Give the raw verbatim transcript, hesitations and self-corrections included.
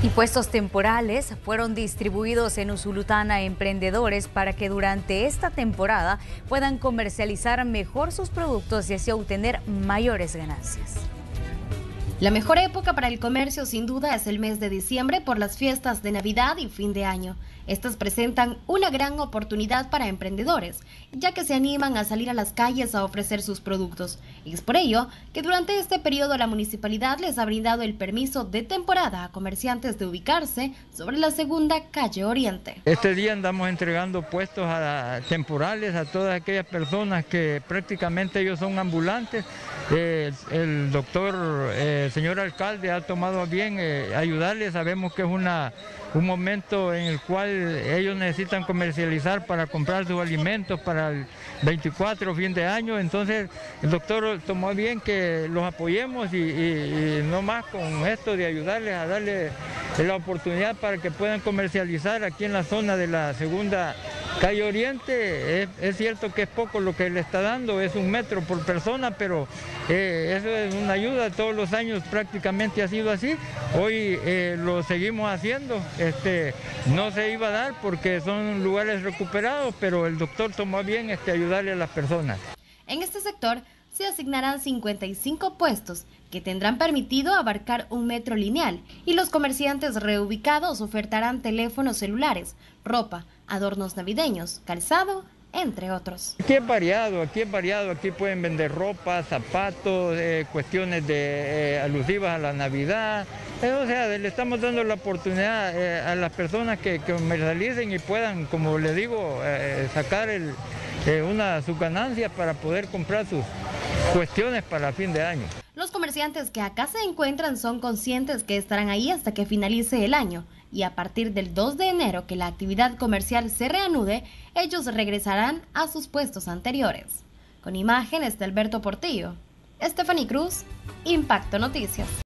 Y puestos temporales fueron distribuidos en Usulután a emprendedores para que durante esta temporada puedan comercializar mejor sus productos y así obtener mayores ganancias. La mejor época para el comercio sin duda es el mes de diciembre por las fiestas de Navidad y fin de año. Estas presentan una gran oportunidad para emprendedores, ya que se animan a salir a las calles a ofrecer sus productos. Y es por ello que durante este periodo la municipalidad les ha brindado el permiso de temporada a comerciantes de ubicarse sobre la segunda calle Oriente. Este día andamos entregando puestos a, temporales a todas aquellas personas que prácticamente ellos son ambulantes. Eh, el doctor, eh, señor alcalde, ha tomado a bien eh, ayudarles. Sabemos que es una, un momento en el cual ellos necesitan comercializar para comprar sus alimentos para el veinticuatro, fin de año. Entonces el doctor tomó a bien que los apoyemos y, y, y no más con esto de ayudarles a darle la oportunidad para que puedan comercializar aquí en la zona de la segunda calle Oriente. Es, es cierto que es poco lo que le está dando, es un metro por persona, pero eh, eso es una ayuda. Todos los años prácticamente ha sido así. Hoy eh, lo seguimos haciendo. Este, no se iba a dar porque son lugares recuperados, pero el doctor tomó bien este, ayudarle a las personas. En este sector se asignarán cincuenta y cinco puestos que tendrán permitido abarcar un metro lineal y los comerciantes reubicados ofertarán teléfonos celulares, ropa, adornos navideños, calzado, entre otros. Aquí es variado, aquí es variado, aquí pueden vender ropa, zapatos, eh, cuestiones de, eh, alusivas a la Navidad. Eh, o sea, le estamos dando la oportunidad eh, a las personas que, que comercialicen y puedan, como le digo, eh, sacar el, eh, una, sus ganancias para poder comprar sus cuestiones para fin de año. Los comerciantes que acá se encuentran son conscientes que estarán ahí hasta que finalice el año y a partir del dos de enero que la actividad comercial se reanude, ellos regresarán a sus puestos anteriores. Con imágenes de Alberto Portillo, Stephanie Cruz, Impacto Noticias.